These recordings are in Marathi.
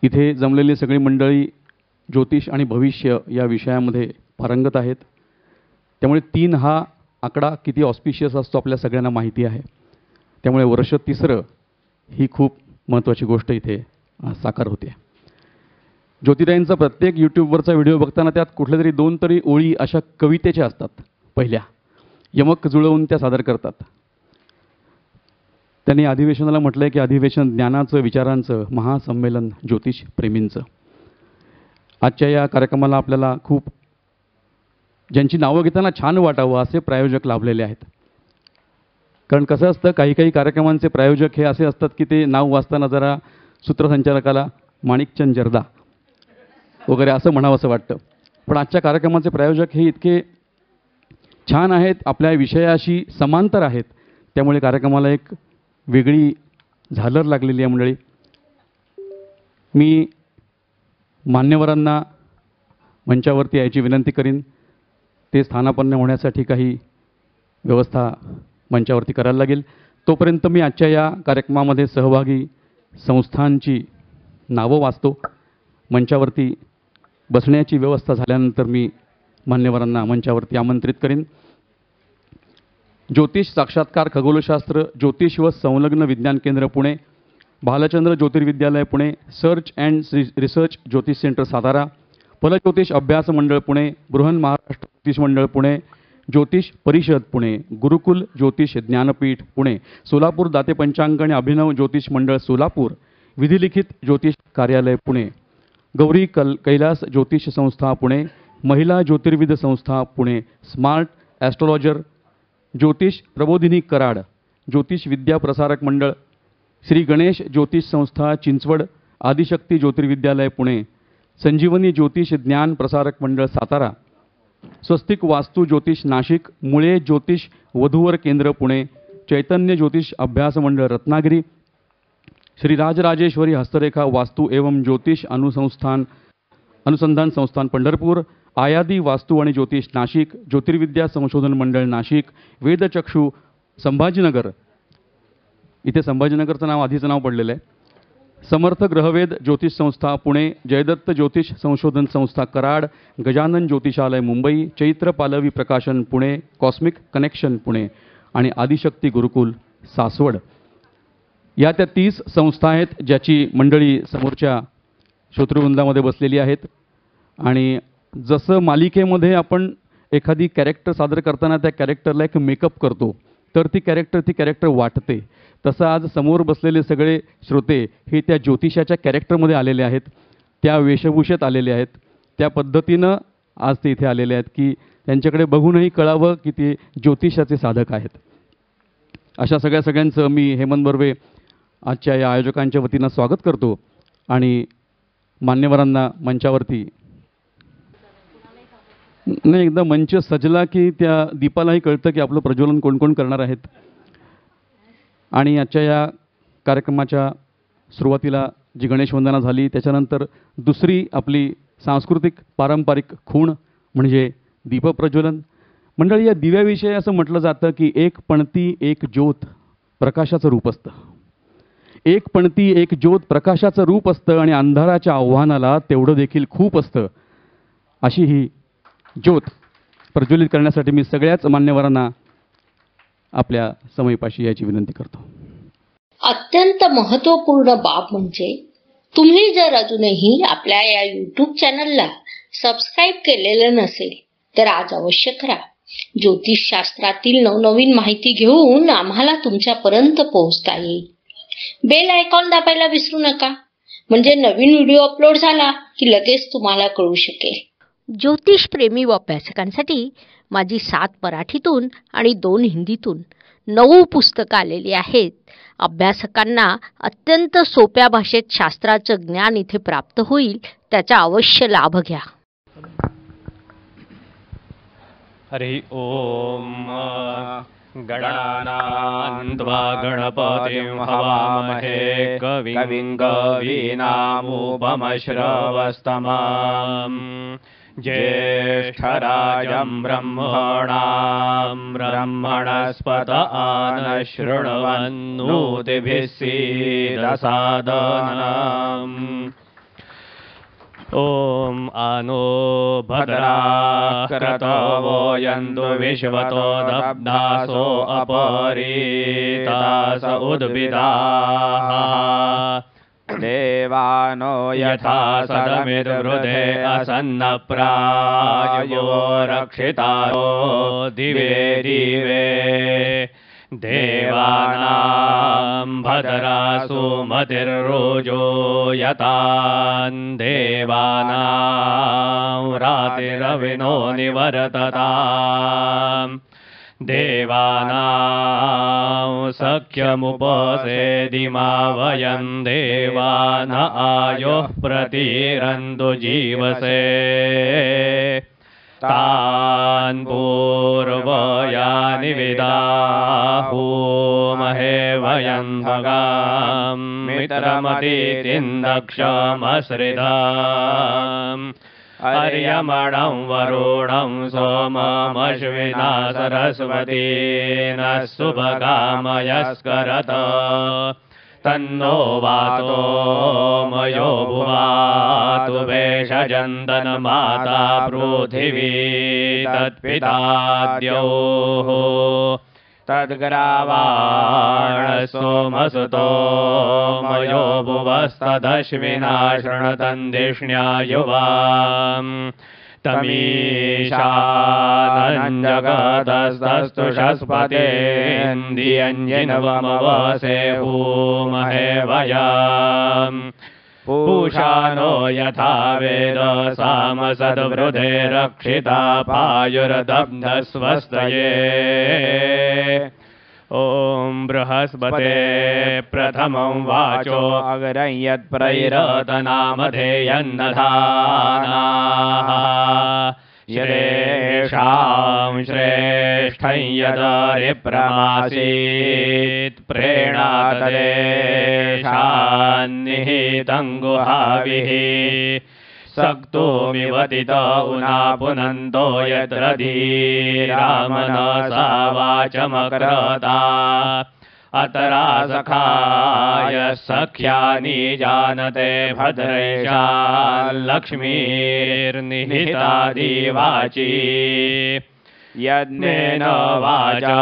इथे जमलेली सगळी मंडळी ज्योतिष आणि भविष्य या विषयामध्ये पारंगत आहेत. त्यामुळे 3 हा आकडा किती ऑस्पिशियस असतो आपल्या सगळ्यांना माहिती आहे. त्यामुळे वर्ष 3रं ही खूप महत्त्वाची गोष्ट इथे साकार होते. ज्योतिताईंचा प्रत्येक यूट्यूबवरचा व्हिडिओ बघताना त्यात कुठल्या तरी 2 तरी ओळी अशा कवितेच्या असतात. पहिल्या यमक जुळवून त्या सादर करतात. त्यांनी अधिवेशनाला म्हटलं आहे की अधिवेशन ज्ञानाचं, विचारांचं महासंमेलन ज्योतिष प्रेमींचं. आजच्या या कार्यक्रमाला आपल्याला खूप ज्यांची नावं घेताना छान वाटावं असे प्रायोजक लाभलेले आहेत. कारण कसं असतं, काही काही कार्यक्रमांचे प्रायोजक हे असे असतात की ते नाव वाचताना जरा सूत्रसंचालकाला माणिकचंद जर्दा वगैरे असं म्हणावं असं वाटतं. पण आजच्या कार्यक्रमाचे प्रायोजक हे इतके छान आहेत, आपल्या विषयाशी समांतर आहेत. त्यामुळे कार्यक्रमाला एक वेगळी झालर लागलेली आहे. मंडळी, मी मान्यवरांना मंचावरती यायची विनंती करीन. ते स्थानापन्न होण्यासाठी काही व्यवस्था मंचावरती करायला लागेल. तोपर्यंत मी आजच्या या कार्यक्रमामध्ये सहभागी संस्थांची नावं वाचतो. मंचावरती बसण्याची व्यवस्था झाल्यानंतर मी मान्यवरांना मंचावरती आमंत्रित करीन. ज्योतिष साक्षात्कार खगोलशास्त्र ज्योतिष व संलग्न विज्ञान केंद्र Pune, Bhalchandra Jyotirvidyalaya Pune, search and research Jyotish centre Satara, Phaljyotish Abhyas Mandal Pune, Brihan Maharashtra ज्योतिष मंडळ पुणे, ज्योतिष परिषद पुणे, गुरुकुल ज्योतिष ज्ञानपीठ पुणे, सोलापूर दाते पंचांग आणि अभिनव ज्योतिष मंडळ सोलापूर, विधिलिखित ज्योतिष कार्यालय पुणे, गौरी कैलास ज्योतिष संस्था पुणे, महिला ज्योतिर्विद संस्था पुणे, स्मार्ट ॲस्ट्रॉलॉजर, ज्योतिष प्रबोधिनी कराड, ज्योतिष विद्या प्रसारक मंडळ, श्री गणेश ज्योतिष संस्था चिंचवड, आदिशक्ती ज्योतिर्विद्यालय पुणे, संजीवनी ज्योतिष ज्ञान प्रसारक मंडळ सातारा, स्वस्तिक वास्तू ज्योतिष नाशिक, मुळे ज्योतिष वधूवर केंद्र पुणे, चैतन्य ज्योतिष अभ्यास मंडळ रत्नागिरी, श्री राजराजेश्वरी हस्तरेखा वास्तु एवं ज्योतिष अनुसंधान संस्थान पंढरपूर, आयादी वास्तु आणि ज्योतिष नाशिक, ज्योतिर्विद्या संशोधन मंडळ नाशिक, वेदचक्षु संभाजीनगर, इथे संभाजीनगरचं नाव आधीचं नाव पडलेलं आहे, समर्थ ग्रहवेद ज्योतिष संस्था पुणे, जयदत्त ज्योतिष संशोधन संस्था कराड, गजानन ज्योतिषालय मुंबई, चैत्र पालवी प्रकाशन पुणे, कॉस्मिक कनेक्शन पुणे आणि आदिशक्ती गुरुकुल सासवड. या त्या 30 संस्था आहेत ज्याची मंडळी समोरच्या श्रोतृवृंदामध्ये बसलेली आहेत. आणि जसं मालिकेमध्ये आपण एखादी कॅरेक्टर सादर करताना त्या कॅरेक्टरला एक मेकअप करतो तर ती कॅरेक्टर वाटते, तसं आज समोर बसलेले सगळे श्रोते हे त्या ज्योतिषाच्या कॅरेक्टरमध्ये आलेले आहेत, त्या वेशभूषेत आलेले आहेत. त्या पद्धतीनं आज ते इथे आलेले आहेत की त्यांच्याकडे बघूनही कळावं की ते ज्योतिषाचे साधक आहेत. अशा सगळ्यांचं मी हेमंत बर्वे आजच्या या आयोजकांच्या वतीनं स्वागत करतो आणि मान्यवरांना मंचावरती नाही, एकदा मंच सजला की त्या दीपालाही कळतं की आपलं प्रज्वलन कोण कोण करणार आहेत. आणि आजच्या या कार्यक्रमाच्या सुरुवातीला जी गणेश वंदना झाली त्याच्यानंतर दुसरी आपली सांस्कृतिक पारंपरिक खूण म्हणजे दीपप्रज्वलन. मंडळी, या दिव्याविषयी असं म्हटलं जातं की एक पणती एक ज्योत प्रकाशाचं रूप असतं. एक पणती एक ज्योत प्रकाशाचं रूप असतं आणि अंधाराच्या आव्हानाला तेवढं देखील खूप असतं. अशी ही ज्योत प्रज्वलित करण्यासाठी मी सगळ्याच मान्यवरांना आपल्या समयपाशी याची विनंती करतो. अत्यंत महत्त्वपूर्ण बाब म्हणजे तुम्ही जर अजूनही आपल्या या YouTube चॅनलला सबस्क्राईब केलेलं नसेल तर आज अवश्य करा. ज्योतिषशास्त्रातील नवनवीन माहिती घेऊन आम्हाला तुमच्यापर्यंत पोहोचता येईल. बेल आयकॉन दाबायला विसरू नका, म्हणजे नवीन व्हिडिओ अपलोड झाला की लगेच तुम्हाला कळू शकेल. ज्योतिषप्रेमी व अभ्यासकांसाठी माझी 7 मराठीतून आणि 2 हिंदीतून 9 पुस्तकं आलेली आहेत. अभ्यासकांना अत्यंत सोप्या भाषेत शास्त्राचं ज्ञान इथे प्राप्त होईल, त्याचा अवश्य लाभ घ्या. हरि ओम. गणानां त्वा गणपतिं हवामहे कविं कवीनामुपमश्रवस्तमम् ज्येष्ठराजं ब्रह्मणां ब्रह्मणस्पत आनशृण्वन्नोतिभिः सीदसादनम् ॐ आनो भद्राः क्रतवो यन्तु विश्वतो दब्धासो अपरीतास उद्भिदाः देवानो यथा सदमिद्वृधे असन्नप्रायो रक्षितारो दिवे दिवे देवानां भद्रासु मतिर्रोजो यतान् देवानां रातिरविनो निवर्तताम् देवानां सख्यमुपसेदिमा वयं देवान आयुः प्रतिरन्तु जीवसे तान् पूर्वयानि विदाहूमहे वयं भगां मित्रमतिथिन्दक्षमश्रिताम् अर्यमणं वरुणं सोममश्विना सरस्वतीन शुभकामयस्करत तन्नो वातो मयो भुवातु भेषजन्तनमाता पृथिवी तत्पिताद्योः तद्ग्रावाण सोमसुतो मयो भुवस्तदश्विना शृणुतन्दिष्ण्या युवाम् तमीशानञ्जगतस्तस्तुषस्पतेन्द्रियञ्जिनवमवसे भूमहे वयम् पूषानो यथा वेद सामसद्वृधे रक्षिता पायुर्दब्धस्वस्तये ॐ बृहस्पते प्रथमं वाचो अग्रं यत्प्रैरतनामधेयन्नधानाः श्रेषां श्रेष्ठं यदरिप्रमासीत् प्रेणातदेशान्निहितं गुहाभिः सक्तोमिवतित उना पुनन्तो यत्र धीरामनसा वाचमक्रता अतरा सखाय सख्यानि जानते भद्रेशा लक्ष्मीर्निहितादिवाची यज्ञेन वाचः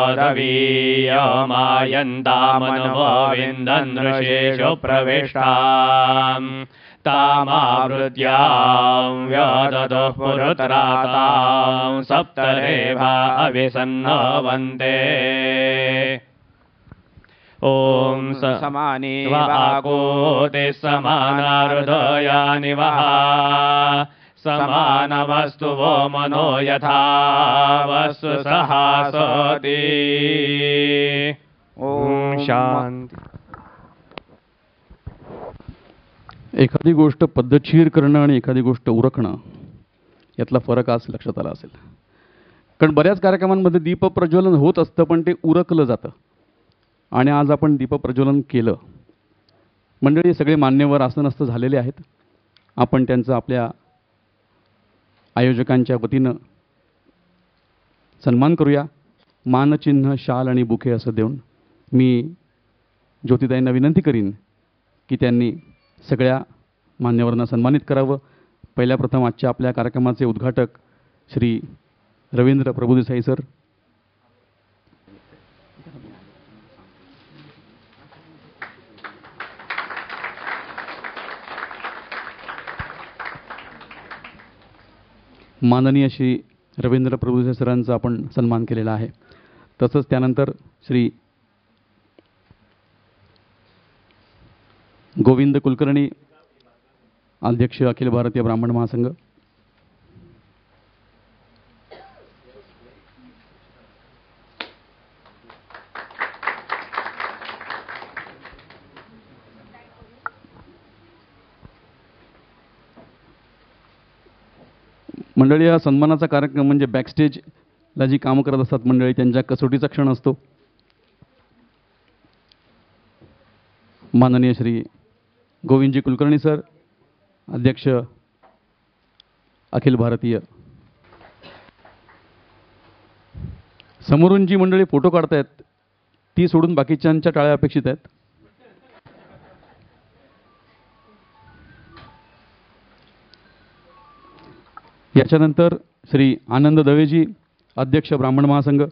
पदवीयमायन्तामनवविन्दन् प्रविष्टाम् तामावृत्यां व्यदतः पुरुत्रातां सप्तरेभा अभिसन्नवन्ते ॐ समानि वाकोति समानाहृदयानि वः समानवस्तु वो मनो यथा वस्तु सहासति ॐ शान्ति. एखादी गोष्ट पद्धतशीर करणं आणि एखादी गोष्ट उरकणं यातला फरक आज लक्षात आला असेल. कारण बऱ्याच कार्यक्रमांमध्ये दीपप्रज्वलन होत असतं पण ते उरकलं जातं आणि आज आपण दीपप्रज्वलन केलं. मंडळी सगळे मान्यवर असं नसतं झालेले आहेत. आपण त्यांचं आपल्या आयोजकांच्या वतीनं सन्मान करूया. मानचिन्ह शाल आणि बुके असं देऊन मी ज्योतिताईंना विनंती करीन की त्यांनी सगळ्या मान्यवरांना सन्मानित करावं. पहिल्या प्रथम आजच्या आपल्या कार्यक्रमाचे उद्घाटक श्री रवींद्र प्रभुदेसाई सर. माननीय श्री रवींद्र प्रभुदेसाई सरांचा आपण सन्मान केलेला आहे. तसंच त्यानंतर श्री गोविंद कुलकर्णी अध्यक्ष अखिल भारतीय ब्राह्मण महासंघ. मंडळी हा सन्मानाचा कार्यक्रम म्हणजे बॅकस्टेजला जी कामं करत असतात मंडळी त्यांच्या कसोटीचा क्षण असतो. माननीय श्री गोविंदजी कुलकर्णी सर अध्यक्ष अखिल भारतीय. समोरून जी मंडळी फोटो काढतायत ती सोडून बाकीच्यांच्या टाळ्या अपेक्षित आहेत. याच्यानंतर श्री आनंद दवेजी, अध्यक्ष ब्राह्मण महासंघ.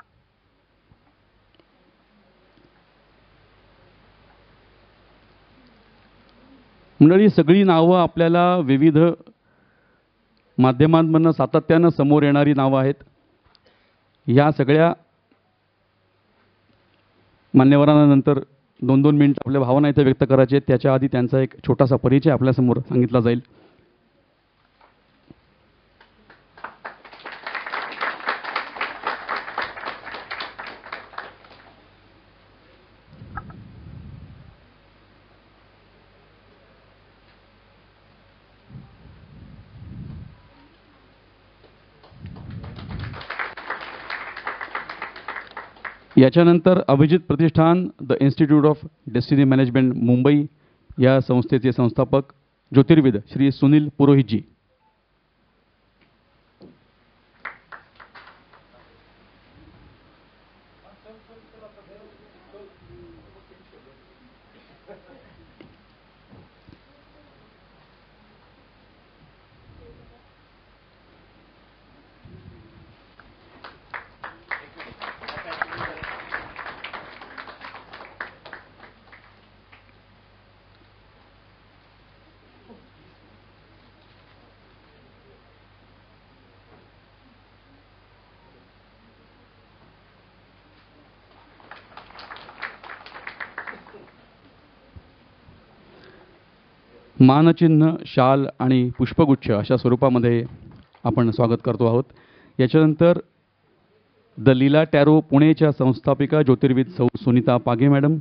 मंडळी, सगळी नावं आपल्याला विविध माध्यमांमधनं सातत्यानं समोर येणारी नावं आहेत. या सगळ्या मान्यवरांना नंतर 2-2 मिनिट आपल्या भावना इथे व्यक्त करायचे आहेत. त्याच्या आधी त्यांचा एक छोटासा परिचय आपल्यासमोर सांगितला जाईल. याच्यानंतर Abhijit Pratishthan, the institute of destiny management Mumbai या संस्थेचे संस्थापक ज्योतिर्विद श्री सुनील पुरोहितजी. मानचिन्ह, शाल आणि पुष्पगुच्छ अशा स्वरूपामध्ये आपण स्वागत करतो आहोत. याच्यानंतर द लीला टॅरो पुणेच्या संस्थापिका ज्योतिर्विद सौ सुनीता पागे मॅडम.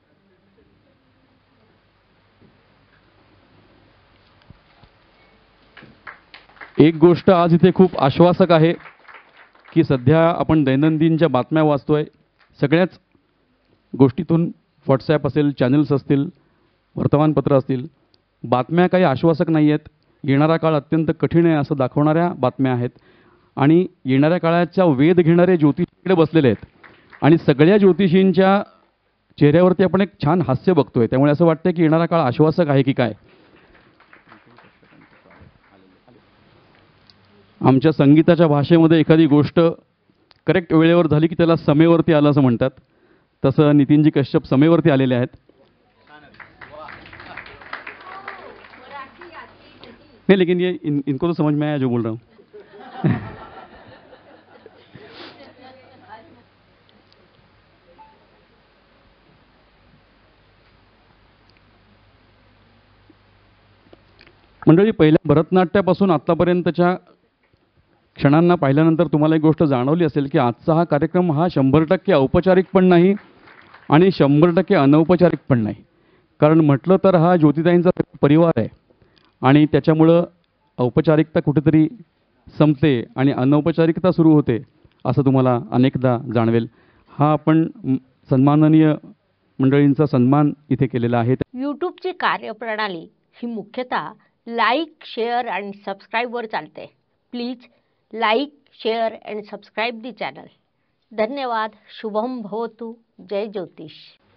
एक गोष्ट आज इथे खूप आश्वासक आहे की सध्या आपण दैनंदिनच्या बातम्या वाचतोय. सगळ्याच गोष्टीतून व्हॉट्सॲप असेल, चॅनल्स असतील, वर्तमानपत्र असतील, बातम्या काही आश्वासक नाही आहेत. येणारा काळ अत्यंत कठीण आहे असं दाखवणाऱ्या बातम्या आहेत. आणि येणाऱ्या काळाचा वेध घेणारे ज्योतिषी इकडे बसलेले आहेत. आणि सगळ्या ज्योतिषींच्या चेहऱ्यावरती आपण एक छान हास्य बघतोय. त्यामुळे असं वाटतं की येणारा काळ आश्वासक आहे की काय. आमच्या संगीताच्या भाषेमध्ये एखादी गोष्ट करेक्ट वेळेवर झाली की त्याला समेवरती आलं असं म्हणतात. तसं नितीनजी कश्यप समेवरती आलेले आहेत. नहीं, लेकिन ये इनको तो समझ में आया जो बोल रहा हूँ. मंडळी, पहिल्या भरतनाट्यापासून आत्तापर्यंतच्या क्षणांना पाहिल्यानंतर तुम्हाला एक गोष्ट जाणवली असेल की आजचा हा कार्यक्रम हा 100% औपचारिक पण नाही आणि 100% अनौपचारिक पण नाही. कारण म्हटलं तर हा ज्योतिताईंचा परिवार आहे आणि त्याच्यामुळं औपचारिकता कुठेतरी संपते आणि अनौपचारिकता सुरू होते असं तुम्हाला अनेकदा जाणवेल. हा आपण सन्माननीय मंडळींचा सन्मान इथे केलेला आहे. यूट्यूबची कार्यप्रणाली ही मुख्यतः लाईक, शेअर आणि सबस्क्राईबवर चालते. Please like, share and subscribe the channel. धन्यवाद. शुभम भवतु. जय ज्योतिष.